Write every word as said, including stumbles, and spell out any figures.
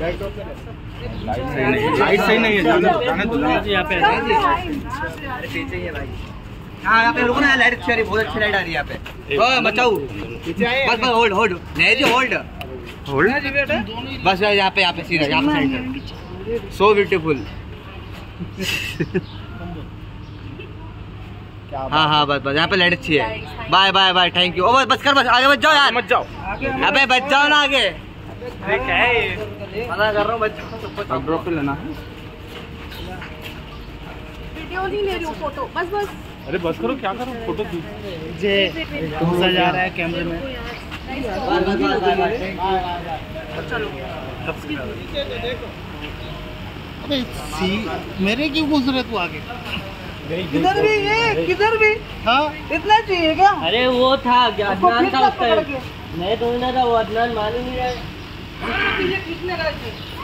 Light सही नहीं है, जाने दो जाने दो यहाँ पे। अरे पीछे ही है भाई। हाँ यहाँ पे रुको ना, लाइट अच्छी आ रही, बहुत अच्छी लाइट आ रही है यहाँ पे। ओए बचाओ, बस बस होल्ड होल्ड नहीं जी, होल्ड होल्ड बस यहाँ पे, यहाँ पे सीधा, यहाँ पे साइड। So beautiful. हाँ हाँ बस बस यहाँ पे लाइट अच्छी है। Bye bye bye, thank you. ओ बस बस कर, बस आगे बच जाओ यार, मत जाओ। अबे बच जाओ ना आगे। अरे क्या है ये? मना कर रहा हूँ, बच जाओ। अब ड्रॉप पे लेना है। वीडियो नहीं ले रही हूँ, फोटो बस बस। अरे बस करो, क्या करो, फोटो जे घुसा जा रहा है कैमरे में। चलो अबे सी मेरे क्यों घुस रहे तू आगे? किधर भी ये, किधर भी हाँ इतना चाहिए क्या? अरे वो था अदनान था उसका, नहीं तो ना था वो, अदनान मान ही नहीं रहा है। खींचने का